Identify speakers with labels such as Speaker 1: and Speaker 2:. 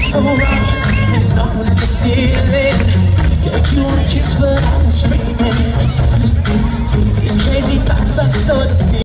Speaker 1: for hours and on the ceiling. Gave you a kiss but I was dreaming. These crazy thoughts are so deceiving.